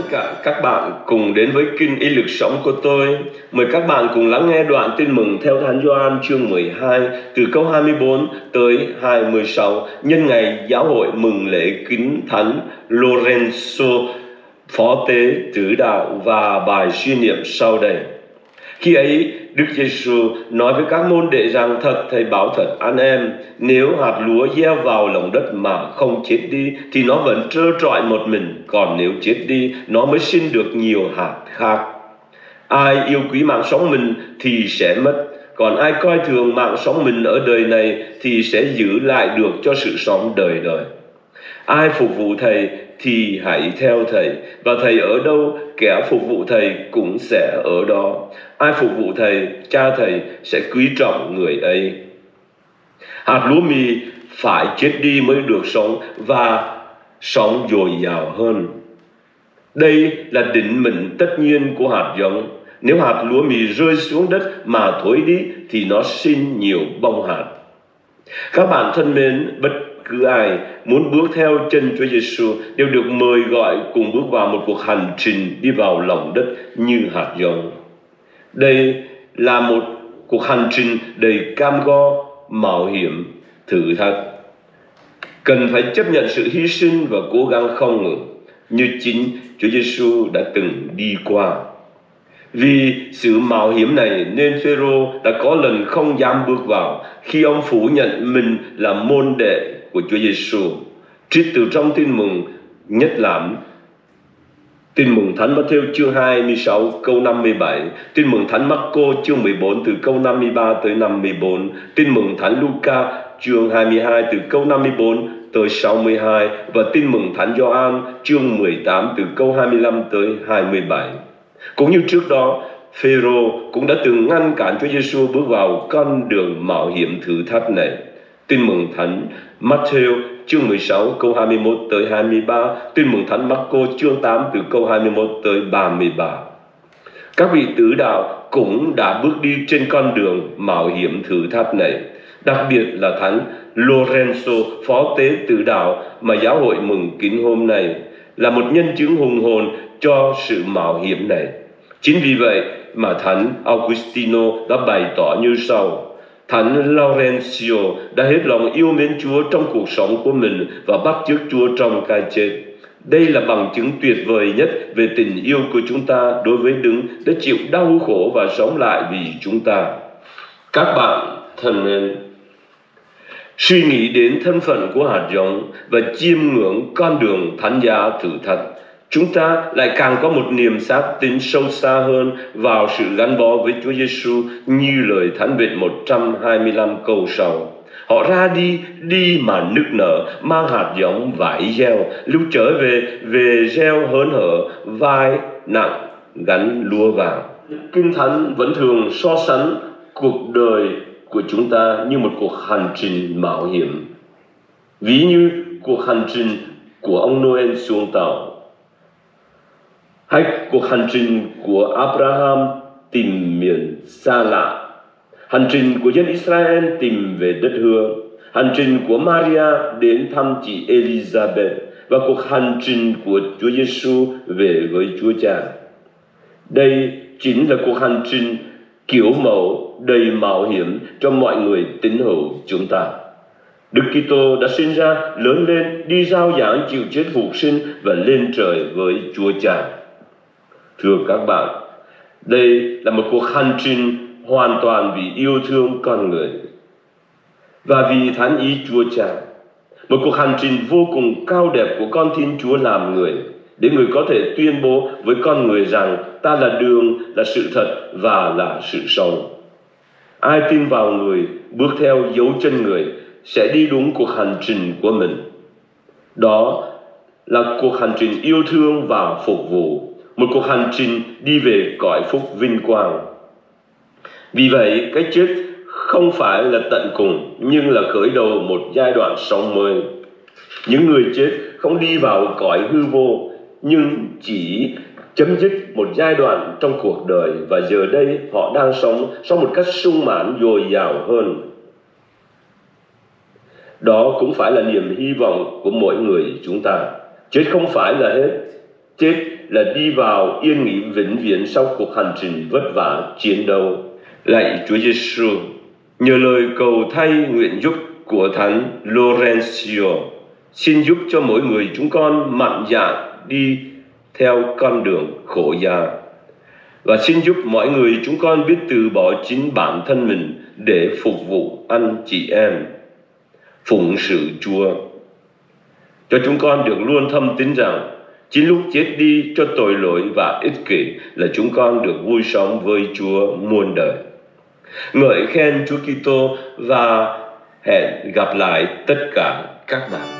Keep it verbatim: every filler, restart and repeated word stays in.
cả các bạn cùng đến với kinh Ý Lực Sống của tôi. Mời các bạn cùng lắng nghe đoạn tin mừng theo Thánh Gioan chương mười hai từ câu hai mươi bốn tới hai mươi sáu nhân ngày giáo hội mừng lễ kính Thánh Lorenzo, phó tế tử đạo và bài suy niệm sau đây. Khi ấy, Đức Giêsu nói với các môn đệ rằng: thật thầy bảo thật anh em, nếu hạt lúa gieo vào lòng đất mà không chết đi thì nó vẫn trơ trọi một mình, còn nếu chết đi nó mới sinh được nhiều hạt khác. Ai yêu quý mạng sống mình thì sẽ mất, còn ai coi thường mạng sống mình ở đời này thì sẽ giữ lại được cho sự sống đời đời. Ai phục vụ thầy thì hãy theo thầy, và thầy ở đâu, kẻ phục vụ thầy cũng sẽ ở đó. Ai phục vụ thầy, cha thầy sẽ quý trọng người ấy. Hạt lúa mì phải chết đi mới được sống, và sống dồi dào hơn. Đây là định mệnh tất nhiên của hạt giống. Nếu hạt lúa mì rơi xuống đất mà thối đi thì nó sinh nhiều bông hạt. Các bạn thân mến, bất cứ ai muốn bước theo chân Chúa Giêsu đều được mời gọi cùng bước vào một cuộc hành trình đi vào lòng đất như hạt giống. Đây là một cuộc hành trình đầy cam go, mạo hiểm, thử thách. Cần phải chấp nhận sự hy sinh và cố gắng không ngừng, như chính Chúa Giêsu đã từng đi qua. Vì sự mạo hiểm này nên Phêrô đã có lần không dám bước vào khi ông phủ nhận mình là môn đệ của Chúa Giêsu. Trích từ trong tin mừng nhất lãm, tin mừng Thánh Matthew chương hai mươi sáu câu năm mươi bảy, tin mừng Thánh Marco chương mười bốn từ câu năm mươi ba tới năm mươi bốn, tin mừng Thánh Luca chương hai mươi hai từ câu năm mươi bốn tới sáu mươi hai và tin mừng Thánh Gioan chương mười tám từ câu hai mươi lăm tới hai mươi bảy. Cũng như trước đó, Phêrô cũng đã từng ngăn cản Chúa Giêsu bước vào con đường mạo hiểm thử thách này. Tin mừng Thánh Matthew chương mười sáu câu hai mươi mốt tới hai mươi ba, tin mừng Thánh Marco chương tám từ câu hai mươi mốt tới ba mươi ba. Các vị tử đạo cũng đã bước đi trên con đường mạo hiểm thử thách này. Đặc biệt là Thánh Lorenzo, phó tế tử đạo mà giáo hội mừng kính hôm nay, là một nhân chứng hùng hồn cho sự mạo hiểm này. Chính vì vậy mà Thánh Augustino đã bày tỏ như sau: Thánh Laurencio đã hết lòng yêu mến Chúa trong cuộc sống của mình và bắt chước Chúa trong cái chết. Đây là bằng chứng tuyệt vời nhất về tình yêu của chúng ta đối với Đấng đã chịu đau khổ và sống lại vì chúng ta. Các bạn thân mến, suy nghĩ đến thân phận của hạt giống và chiêm ngưỡng con đường thánh giá thử thách, chúng ta lại càng có một niềm xác tín sâu xa hơn vào sự gắn bó với Chúa Giêsu, như lời Thánh Vịnh một trăm hai mươi lăm câu sau. Họ ra đi, đi mà nức nở, mang hạt giống vải gieo, lúc trở về, về gieo hớn hở, vai nặng gánh lúa vàng. Kinh Thánh vẫn thường so sánh cuộc đời của chúng ta như một cuộc hành trình mạo hiểm, ví như cuộc hành trình của ông Noel xuống tàu, hay cuộc hành trình của Abraham tìm miền xa lạ, hành trình của dân Israel tìm về đất hứa, hành trình của Maria đến thăm chị Elizabeth và cuộc hành trình của Chúa Giêsu về với Chúa Cha. Đây chính là cuộc hành trình kiểu mẫu đầy mạo hiểm cho mọi người tín hữu chúng ta. Đức Kitô đã sinh ra, lớn lên, đi rao giảng, chịu chết phục sinh và lên trời với Chúa Cha. Thưa các bạn, đây là một cuộc hành trình hoàn toàn vì yêu thương con người và vì thánh ý Chúa Cha. Một cuộc hành trình vô cùng cao đẹp của con Thiên Chúa làm người, để người có thể tuyên bố với con người rằng ta là đường, là sự thật và là sự sống. Ai tin vào người, bước theo dấu chân người, sẽ đi đúng cuộc hành trình của mình. Đó là cuộc hành trình yêu thương và phục vụ, một cuộc hành trình đi về cõi phúc vinh quang. Vì vậy, cái chết không phải là tận cùng, nhưng là khởi đầu một giai đoạn sống mới. Những người chết không đi vào cõi hư vô, nhưng chỉ chấm dứt một giai đoạn trong cuộc đời, và giờ đây họ đang sống sống một cách sung mãn dồi dào hơn. Đó cũng phải là niềm hy vọng của mỗi người chúng ta. Chết không phải là hết. Chết là đi vào yên nghỉ vĩnh viễn sau cuộc hành trình vất vả chiến đấu. Lạy Chúa Giêsu, nhờ lời cầu thay nguyện giúp của Thánh Lorenzo, xin giúp cho mỗi người chúng con mạnh dạn đi theo con đường khổ gia, và xin giúp mọi người chúng con biết từ bỏ chính bản thân mình để phục vụ anh chị em, phụng sự Chúa. Cho chúng con được luôn thâm tín rằng chính lúc chết đi cho tội lỗi và ích kỷ là chúng con được vui sống với Chúa muôn đời. Ngợi khen Chúa Kitô và hẹn gặp lại tất cả các bạn.